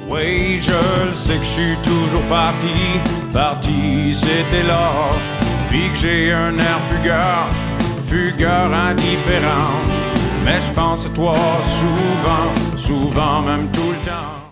Oui, je le sais que je suis toujours parti, c'était là. Puis que j'ai un air fugueur indifférent. Mais je pense à toi souvent, même tout le temps.